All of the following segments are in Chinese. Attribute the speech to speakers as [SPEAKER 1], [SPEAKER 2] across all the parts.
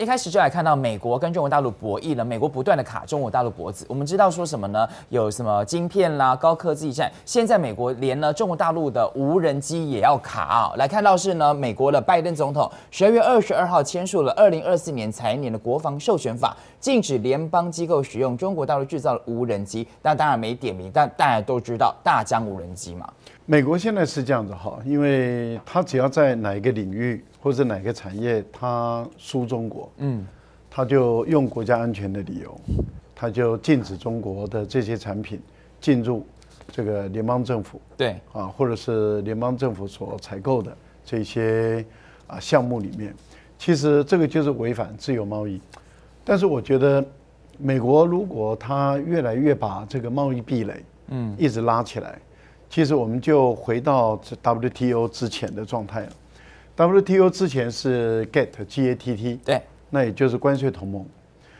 [SPEAKER 1] 一开始就来看到美国跟中国大陆博弈了，美国不断的卡中国大陆脖子。我们知道说什么呢？有什么晶片啦、高科技战，现在美国连呢中国大陆的无人机也要卡啊。来看到是呢，美国的拜登总统12月22号签署了2024年财年的国防授权法，禁止联邦机构使用中国大陆制造的无人机。但当然没点名，但大家都知道大疆无人机嘛。
[SPEAKER 2] 美国现在是这样子哈，因为他只要在哪一个领域或者哪个产业他输中国，他就用国家安全的理由，他就禁止中国的这些产品进入这个联邦政府，
[SPEAKER 1] 对
[SPEAKER 2] 啊，或者是联邦政府所采购的这些项目里面，其实这个就是违反自由贸易。但是我觉得，美国如果他越来越把这个贸易壁垒，一直拉起来。其实我们就回到 WTO 之前的状态了。WTO 之前是 GATT，
[SPEAKER 1] 对，
[SPEAKER 2] 那也就是关税同盟。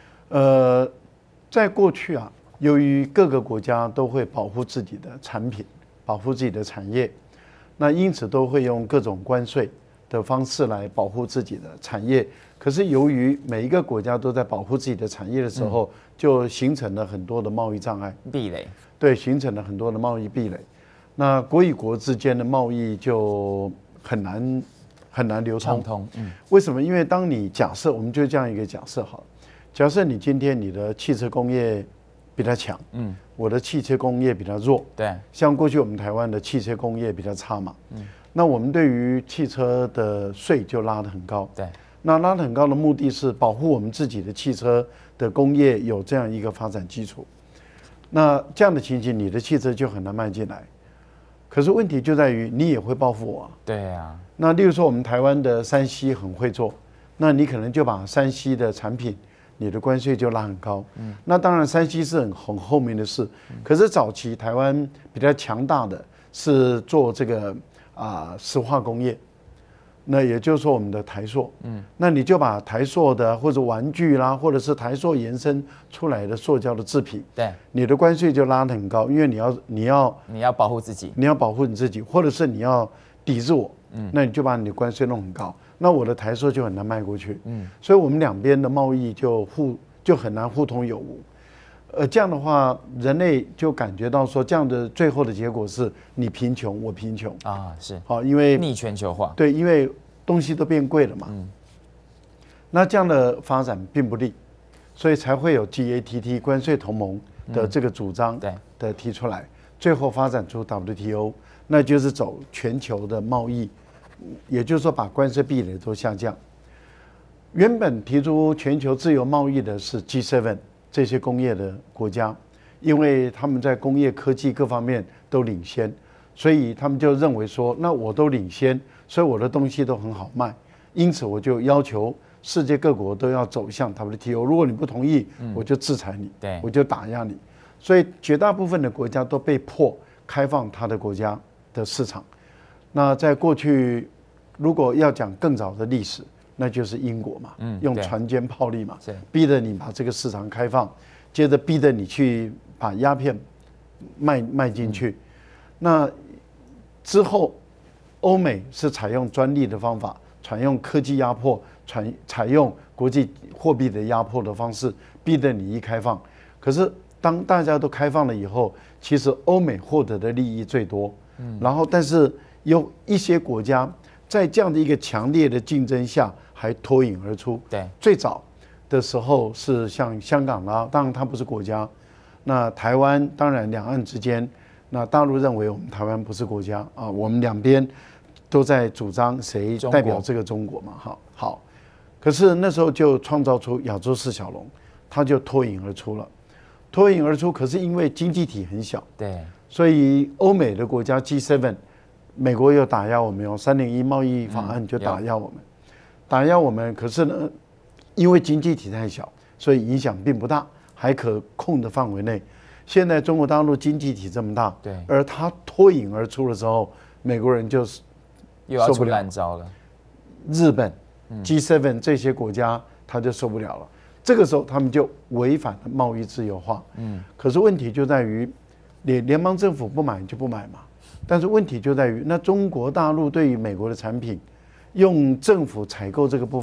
[SPEAKER 2] 在过去由于各个国家都会保护自己的产品，保护自己的产业，那因此都会用各种关税的方式来保护自己的产业。可是由于每一个国家都在保护自己的产业的时候，就形成了很多的贸易障碍、
[SPEAKER 1] 壁垒，对，
[SPEAKER 2] 形成了很多的贸易壁垒。那国与国之间的贸易就很难流通。为什么？因为当你假设，我们就这样一个假设好了，假设你今天你的汽车工业比较强，我的汽车工业比较弱，
[SPEAKER 1] 对，
[SPEAKER 2] 像过去我们台湾的汽车工业比较差嘛，那我们对于汽车的税就拉得很高，
[SPEAKER 1] 对，
[SPEAKER 2] 那拉得很高的目的是保护我们自己的汽车的工业有这样一个发展基础。那这样的情形，你的汽车就很难卖进来。可是问题就在于你也会报复我。对啊。那例如说我们台湾的3C很会做，那你可能就把3C的产品，你的关税就拉很高。那当然3C是很后面的事。可是早期台湾比较强大的是做这个石化工业。那也就是说我们的台塑，那你就把台塑的或者玩具啦，或者是台塑延伸出来的塑胶的制品，对，你的关税就拉得很高，因为你要保护自己，你要保护你自己，或者是你要抵制我，那你就把你的关税弄很高，那我的台塑就很难卖过去，所以我们两边的贸易就很难互通有无。这样的话，人类就感觉到说，这样的最后的结果是你贫穷，我贫穷是好，因为逆全球化，对，因为东西都变贵了嘛，那这样的发展并不利，所以才会有 GATT 关税同盟的这个主张的提出来，最后发展出 WTO， 那就是走全球的贸易，也就是说把关税壁垒都下降。原本提出全球自由贸易的是 G7。这些工业的国家，因为他们在工业科技各方面都领先，所以他们就认为说，那我都领先，所以我的东西都很好卖，因此我就要求世界各国都要走向 WTO， 如果你不同意，我就制裁你，我就打压你，所以绝大部分的国家都被迫开放他的国家的市场。那在过去，如果要讲更早的历史，那就是英国嘛，用船坚炮利嘛，逼着你把这个市场开放，接着逼着你去把鸦片卖进去。那之后，欧美是采用专利的方法，采用科技压迫，采用国际货币的压迫的方式，逼着你一开放。可是当大家都开放了以后，其实欧美获得的利益最多。然后，但是有一些国家在这样的一个强烈的竞争下，还脱颖而出。对，最早的时候是像香港啦，当然它不是国家。那台湾当然两岸之间，那大陆认为我们台湾不是国家啊，我们两边都在主张谁代表这个中国嘛。好，可是那时候就创造出亚洲四小龙，它就脱颖而出了。脱颖而出，可是因为经济体很小，对，所以欧美的国家 G7， 美国又打压我们，用301贸易法案就打压我们。打压我们，可是呢，因为经济体太小，所以影响并不大，还可控的范围内。现在中国大陆经济体这么大，对，而它脱颖而出的时候，美国人就是又要出烂招了。日本、G7 这些国家他就受不了了，这个时候他们就违反了贸易自由化。可是问题就在于，联邦政府不买就不买嘛。但是问题就在于，那中国大陆对于美国的产品，用政府采购这个部分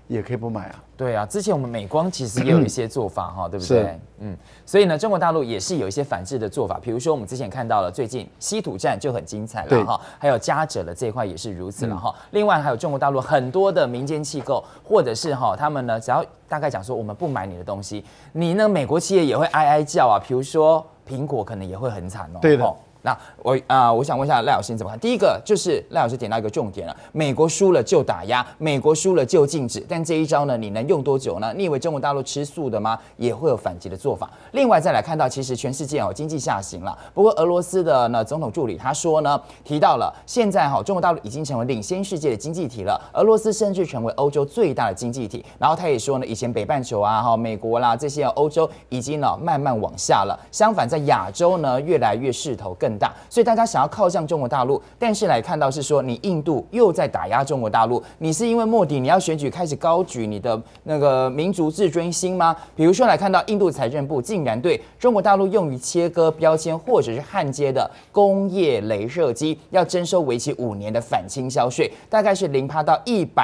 [SPEAKER 2] 也可以不买啊。
[SPEAKER 1] 对啊，之前我们美光其实也有一些做法哈，对不对？所以呢，中国大陆也是有一些反制的做法，比如说我们之前看到了最近稀土战就很精彩了哈，还有嘉者的这一块也是如此了哈。另外还有中国大陆很多的民间机构，或者是哈他们呢，只要大概讲说我们不买你的东西，你呢美国企业也会哀哀叫啊，比如说苹果可能也会很惨哦。
[SPEAKER 2] 对的。
[SPEAKER 1] 那我想问一下赖老师你怎么看？第一个就是赖老师点到一个重点了，美国输了就打压，美国输了就禁止，但这一招呢，你能用多久呢？你以为中国大陆吃素的吗？也会有反击的做法。另外再来看到，其实全世界经济下行了，不过俄罗斯的呢总统助理他说呢，提到了现在中国大陆已经成为领先世界的经济体了，俄罗斯甚至成为欧洲最大的经济体。然后他也说呢，以前北半球啊美国啦这些欧洲已经慢慢往下了，相反在亚洲呢越来越势头更大，所以大家想要靠向中国大陆，但是来看到是说你印度又在打压中国大陆，你是因为莫迪你要选举开始高举你的那个民族自尊心吗？比如说来看到印度财政部竟然对中国大陆用于切割标签或者是焊接的工业雷射机要征收为期5年的反倾销税，大概是0%到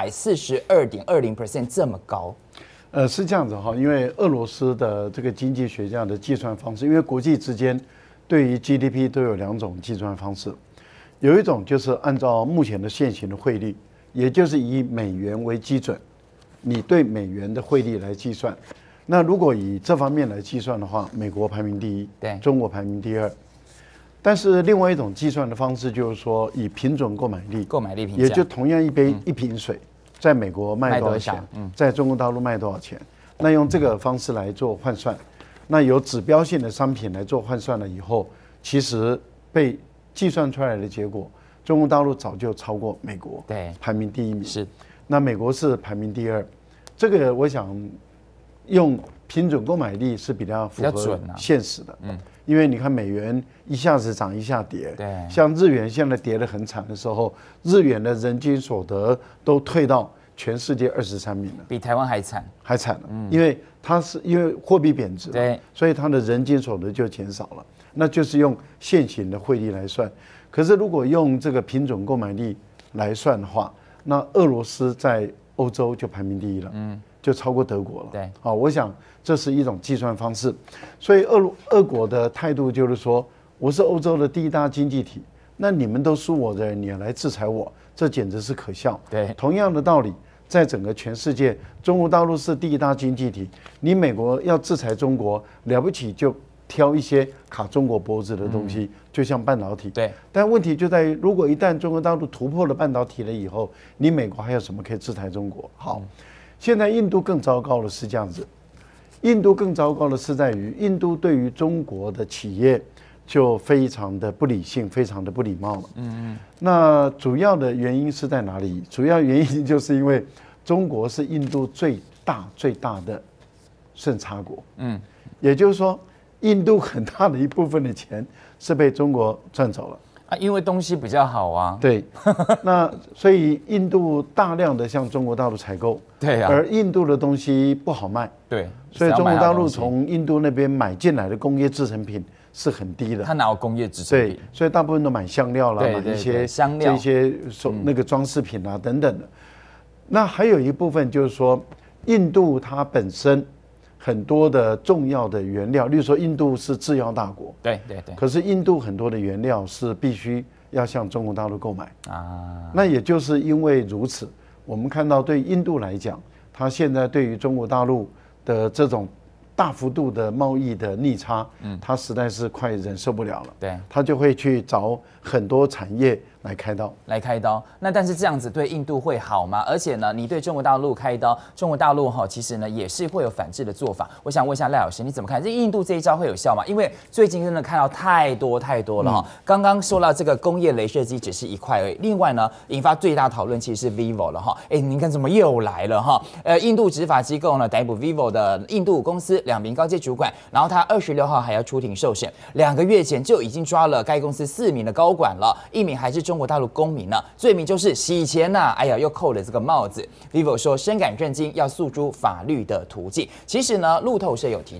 [SPEAKER 1] 142.20%这么高。
[SPEAKER 2] 是这样子哈，因为俄罗斯的这个经济学家的计算方式，因为国际之间对于 GDP 都有2种计算方式，有一种就是按照目前的现行的汇率，也就是以美元为基准，你对美元的汇率来计算。那如果以这方面来计算的话，美国排名第1，对，中国排名第2。但是另外一种计算的方式就是说，以平准购买力评价，也就同样一瓶水，在美国卖多少钱，在中国大陆卖多少钱，那用这个方式来做换算。那有指标性的商品来做换算了以后，其实被计算出来的结果，中国大陆早就超过美国，对，排名第1名。是，那美国是排名第2。这个我想用平准购买力是比较符合现实的。因为你看美元一下子涨一下跌，对，像日元现在跌得很惨的时候，日元的人均所得都退到全世界23名了，
[SPEAKER 1] 比台湾还惨，
[SPEAKER 2] 了。因为它是因为货币贬值，对，所以它的人均所得就减少了。那就是用现行的汇率来算。可是如果用这个平准购买力来算的话，那俄罗斯在欧洲就排名第1了，就超过德国了。对，好，我想这是一种计算方式。所以俄国的态度就是说，我是欧洲的第1大经济体，那你们都输我的人，你来制裁我，这简直是可笑。对，同样的道理，在整个全世界，中国大陆是第1大经济体，你美国要制裁中国，了不起就挑一些卡中国脖子的东西，就像半导体。对，但问题就在于，如果一旦中国大陆突破了半导体了以后，你美国还有什么可以制裁中国？好，现在印度更糟糕的是这样子，印度更糟糕的是在于，印度对于中国的企业就非常的不理性，非常的不礼貌了。那主要的原因是在哪里？主要原因就是因为中国是印度最大的顺差国。也就是说，印度很大的一部分的钱是被中国赚走了
[SPEAKER 1] 啊，因为东西比较好啊。
[SPEAKER 2] 对，那所以印度大量的向中国大陆采购，对啊，而印度的东西不好卖，对，所以中国大陆从印度那边买进来的工业制成品是很低的。
[SPEAKER 1] 它哪有工业制成品？
[SPEAKER 2] 对，所以大部分都买香料啦，买一些香料、这些那个装饰品啊等等的。那还有一部分就是说，印度它本身很多的重要的原料，例如说印度是制药大国，对。可是印度很多的原料是必须要向中国大陆购买啊。那也就是因为如此，我们看到对印度来讲，它现在对于中国大陆的这种大幅度的贸易的逆差，它实在是快忍受不了了。对，它就会去找很多产业来开刀。
[SPEAKER 1] 那但是这样子对印度会好吗？而且呢，你对中国大陆开刀，中国大陆其实呢也是会有反制的做法。我想问一下赖老师，你怎么看？这印度这一招会有效吗？因为最近真的看到太多了哈。刚刚说到这个工业雷射机只是一块而已，另外呢，引发最大讨论其实是 vivo 了哈。您看怎么又来了哈？印度执法机构呢逮捕 vivo 的印度公司2名高阶主管，然后他26号还要出庭受审。2个月前就已经抓了该公司4名的高管了，1名还是中国大陆公民呢，罪名就是洗钱呐！哎呀，又扣了这个帽子。vivo 说深感震惊，要诉诸法律的途径。其实呢，路透社有提到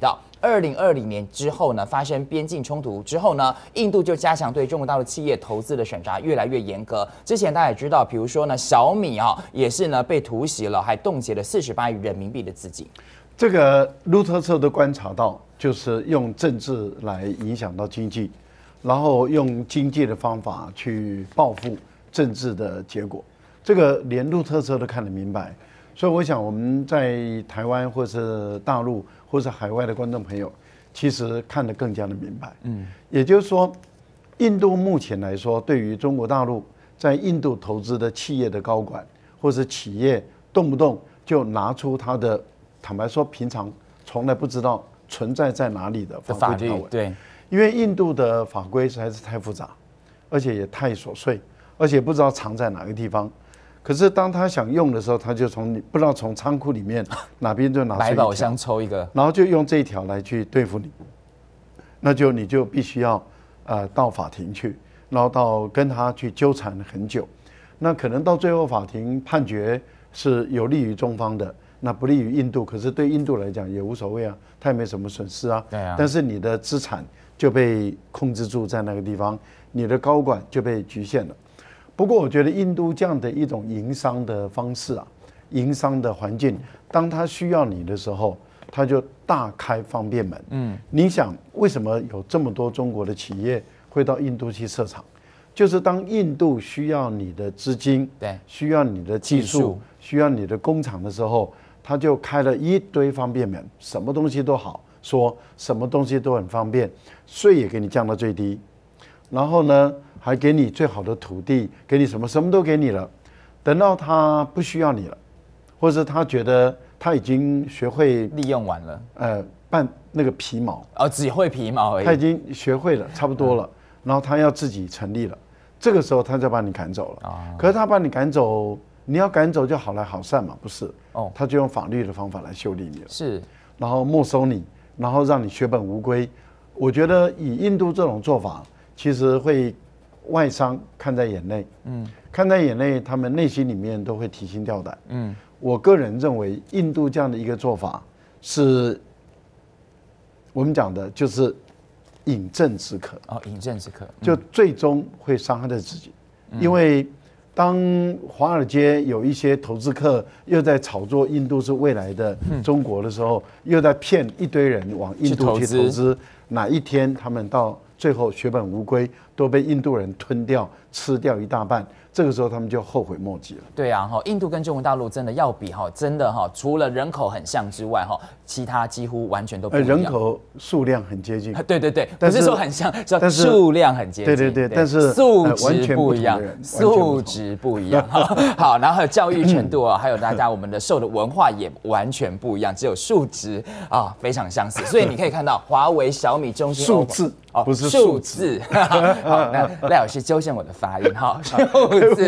[SPEAKER 1] 2020年之后呢，发生边境冲突之后呢，印度就加强对中国大陆企业投资的审查，越来越严格。之前大家也知道，比如说呢，小米也是呢被突袭了，还冻结了48亿人民币的资金。
[SPEAKER 2] 这个路透社都观察到，就是用政治来影响到经济，然后用经济的方法去报复政治的结果。这个连路透社都看得明白，所以我想我们在台湾或是大陆或是海外的观众朋友，其实看得更加的明白。也就是说，印度目前来说，对于中国大陆在印度投资的企业的高管或是企业，动不动就拿出他的。坦白说，平常从来不知道存在在哪里的法规条文，
[SPEAKER 1] 对，
[SPEAKER 2] 因为印度的法规实在是太复杂，而且也太琐碎，而且不知道藏在哪个地方。可是当他想用的时候，他就不知道从仓库里面哪边就拿出一条
[SPEAKER 1] 百宝箱抽一个，
[SPEAKER 2] 然后就用这一条来去对付你，那就你就必须要到法庭去，然后到跟他去纠缠很久，那可能到最后法庭判决是有利于中方的。那不利于印度，可是对印度来讲也无所谓啊，他也没什么损失啊。
[SPEAKER 1] 对啊。
[SPEAKER 2] 但是你的资产就被控制住在那个地方，你的高管就被局限了。不过我觉得印度这样的一种营商的方式啊，营商的环境，当他需要你的时候，他就大开方便门。你想为什么有这么多中国的企业会到印度去设厂？就是当印度需要你的资金，
[SPEAKER 1] 对，
[SPEAKER 2] 需要你的技术，需要你的工厂的时候。他就开了一堆方便门，什么东西都好说，什么东西都很方便，税也给你降到最低，然后呢还给你最好的土地，给你什么都给你了。等到他不需要你了，或者他觉得他已经学会
[SPEAKER 1] 利用完了，
[SPEAKER 2] 扮那个皮毛，
[SPEAKER 1] 只会皮毛而已。
[SPEAKER 2] 他已经学会了，差不多了，然后他要自己成立了，这个时候他就把你赶走了。可是他把你赶走。你要赶走就好来好散嘛，不是？他就用法律的方法来修理你了，
[SPEAKER 1] 是，
[SPEAKER 2] 然后没收你，然后让你血本无归。我觉得以印度这种做法，其实会外商看在眼内，看在眼内，他们内心里面都会提心吊胆。我个人认为，印度这样的一个做法是，我们讲的就是饮鸩止渴。
[SPEAKER 1] 饮鸩止渴，
[SPEAKER 2] 就最终会伤害到自己，因为。当华尔街有一些投资客又在炒作印度是未来的中国的时候，又在骗一堆人往印度去投资，哪一天他们到最后血本无归，都被印度人吞掉、吃掉一大半，这个时候他们就后悔莫及了。
[SPEAKER 1] 对啊，印度跟中国大陆真的要比真的除了人口很像之外其他几乎完全都不一样。
[SPEAKER 2] 人口数量很接近，
[SPEAKER 1] 对对对，不是说很像，但是数量很接近。
[SPEAKER 2] 对对对，但是
[SPEAKER 1] 素质不一样，素质不一样。好，然后还有教育程度还有大家我们的受的文化也完全不一样，只有数值非常相似。所以你可以看到华为、小米、中兴、
[SPEAKER 2] 数字不是
[SPEAKER 1] 数字。好，那赖老师纠正我的发音数字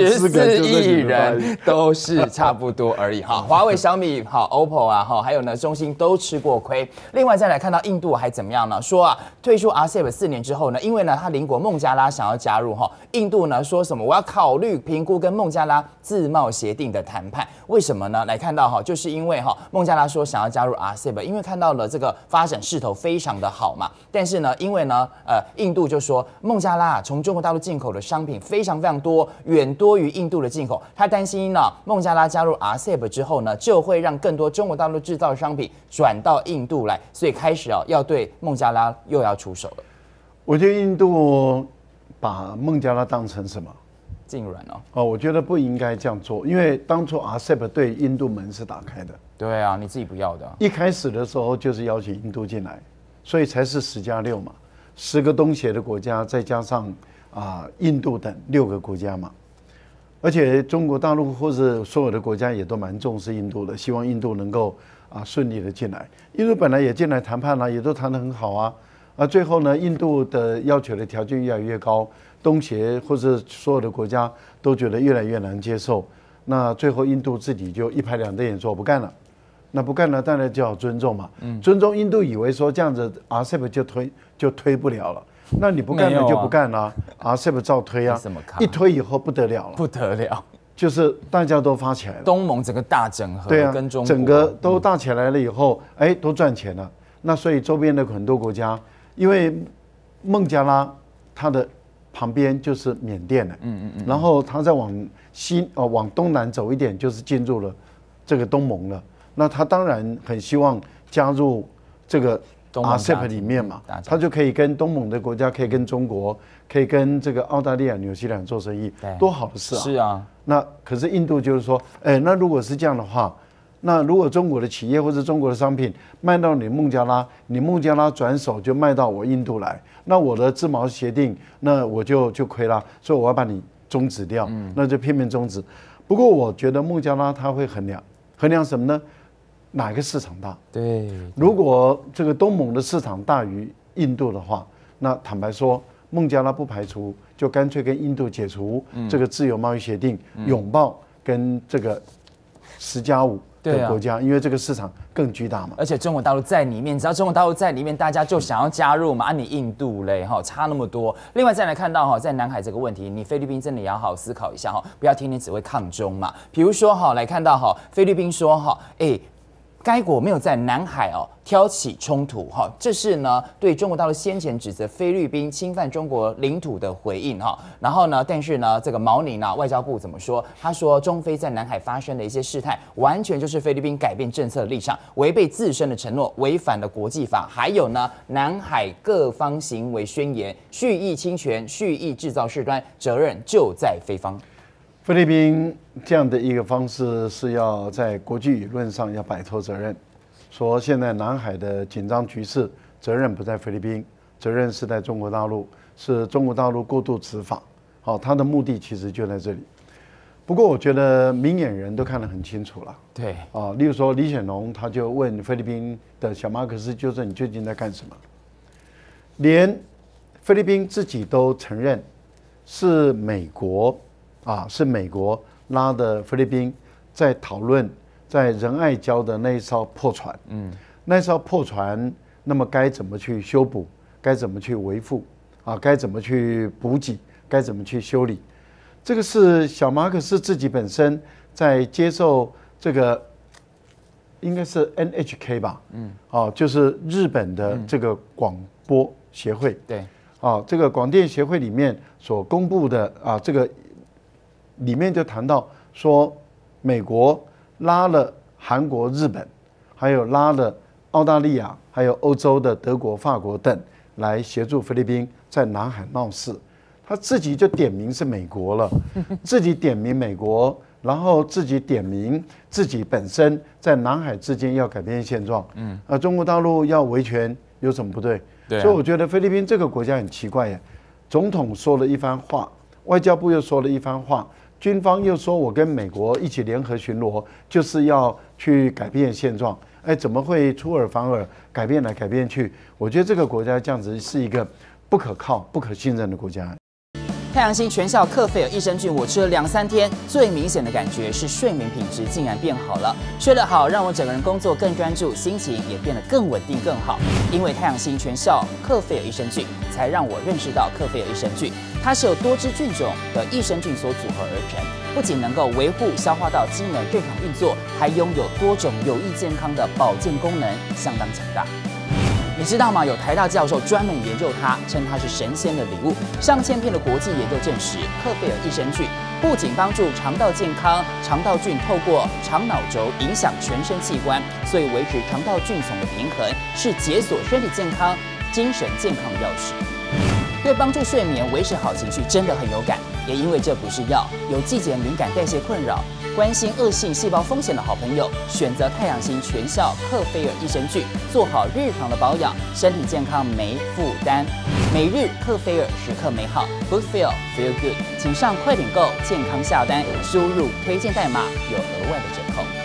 [SPEAKER 1] 14亿人都是差不多而已华为、小米、OPPO 还有呢中兴都吃过亏。另外再来看到印度还怎么样呢？说退出 RCEP 4年之后呢，因为呢他邻国孟加拉想要加入印度呢说什么我要考虑评估跟孟加拉自贸协定的谈判。为什么呢？来看到就是因为孟加拉说想要加入 RCEP， 因为看到了这个发展势头非常的好嘛。但是呢，因为呢印度就说孟加拉从中国大陆进口的商品非常非常多，远多于印度的进口。他担心呢孟加拉加入 RCEP 之后呢，就会让更多中国大陆制造的商品转到印度来，所以开始要对孟加拉又要出手了。
[SPEAKER 2] 我觉得印度把孟加拉当成什么？
[SPEAKER 1] 痉挛
[SPEAKER 2] 我觉得不应该这样做，因为当初 RCEP 对印度门是打开的。
[SPEAKER 1] 对啊，你自己不要的。
[SPEAKER 2] 一开始的时候就是邀请印度进来，所以才是10+6嘛，10个东协的国家再加上印度等6个国家嘛。而且中国大陆或是所有的国家也都蛮重视印度的，希望印度能够顺利的进来。印度本来也进来谈判也都谈得很好啊。最后呢，印度的要求的条件越来越高，东协或是所有的国家都觉得越来越难接受。那最后印度自己就一拍两瞪眼说不干了。那不干了，当然就要尊重嘛。尊重印度以为说这样子 RCEP 就推不了了。那你不干了就不干了，RCEP 照推啊，一推以后不得了了，
[SPEAKER 1] 不得了，
[SPEAKER 2] 就是大家都发起来了，
[SPEAKER 1] 东盟整个大整合，
[SPEAKER 2] 对啊，
[SPEAKER 1] 跟中国
[SPEAKER 2] 整个都大起来了以后，都赚钱了， 那所以周边的很多国家，因为孟加拉它的旁边就是缅甸了，然后它再往东南走一点，就是进入了这个东盟了。那它当然很希望加入这个 RCEP 里面嘛，它就可以跟东盟的国家，可以跟中国，可以跟这个澳大利亚、纽西兰做生意，多好的事啊！
[SPEAKER 1] 是啊。
[SPEAKER 2] 那可是印度就是说，那如果是这样的话，那如果中国的企业或者中国的商品卖到你孟加拉，你孟加拉转手就卖到我印度来，那我的自贸协定，那我就亏了，所以我要把你终止掉，那就片面终止。不过我觉得孟加拉它会衡量什么呢？哪个市场大？
[SPEAKER 1] 对，
[SPEAKER 2] 如果这个东盟的市场大于印度的话，那坦白说，孟加拉不排除就干脆跟印度解除这个自由贸易协定，拥抱跟这个10+5。的国家，因为这个市场更巨大嘛，
[SPEAKER 1] 而且中国大陆在里面，只要中国大陆在里面，大家就想要加入嘛。你印度嘞，差那么多。另外再来看到在南海这个问题，你菲律宾真的也要好好思考一下不要天天只会抗中嘛。比如说来看到菲律宾说该国没有在南海挑起冲突这是呢对中国大陆先前指责菲律宾侵犯中国领土的回应然后呢，但是呢这个毛宁外交部怎么说？他说中菲在南海发生的一些事态，完全就是菲律宾改变政策的立场，违背自身的承诺，违反了国际法，还有呢南海各方行为宣言，蓄意侵权，蓄意制造事端，责任就在菲方。
[SPEAKER 2] 菲律宾这样的一个方式是要在国际舆论上要摆脱责任，说现在南海的紧张局势，责任不在菲律宾，责任是在中国大陆，是中国大陆过度执法。他的目的其实就在这里。不过我觉得明眼人都看得很清楚了。
[SPEAKER 1] 对
[SPEAKER 2] 例如说李显龙他就问菲律宾的小马可斯，就是你最近在干什么？连菲律宾自己都承认是美国拉的菲律宾在讨论在仁爱礁的那一艘破船，那艘破船，那么该怎么去修补，该怎么去维护该怎么去补给，该怎么去修理，这个是小马可斯自己本身在接受这个应该是 NHK 吧，就是日本的这个广播协会，
[SPEAKER 1] 对，
[SPEAKER 2] 这个广电协会里面所公布的这个里面就谈到说，美国拉了韩国、日本，还有拉了澳大利亚，还有欧洲的德国、法国等来协助菲律宾在南海闹事。他自己就点名是美国了，自己点名美国，然后自己点名自己本身在南海之间要改变现状。中国大陆要维权有什么不对？所以我觉得菲律宾这个国家很奇怪耶，总统说了一番话，外交部又说了一番话。军方又说，我跟美国一起联合巡逻，就是要去改变现状。怎么会出尔反尔，改变来改变去？我觉得这个国家这样子是一个不可靠、不可信任的国家。
[SPEAKER 1] 太阳星全效克菲尔益生菌，我吃了2-3天，最明显的感觉是睡眠品质竟然变好了。睡得好，让我整个人工作更专注，心情也变得更稳定、更好。因为太阳星全效克菲尔益生菌，才让我认识到克菲尔益生菌，它是由多支菌种的益生菌所组合而成，不仅能够维护消化道机能正常运作，还拥有多种有益健康的保健功能，相当强大。你知道吗？有台大教授专门研究它，称它是神仙的礼物。上千篇的国际研究证实，克菲尔益生菌不仅帮助肠道健康，肠道菌透过肠脑轴影响全身器官，所以维持肠道菌丛的平衡，是解锁身体健康、精神健康的钥匙。对帮助睡眠、维持好情绪真的很有感。也因为这不是药，有季节敏感、代谢困扰、关心恶性细胞风险的好朋友，选择太阳星全效克菲尔益生菌，做好日常的保养，身体健康没负担。每日克菲尔，时刻美好 ，Good Feel Feel Good， 请上快点购健康下单，输入推荐代码有额外的折扣。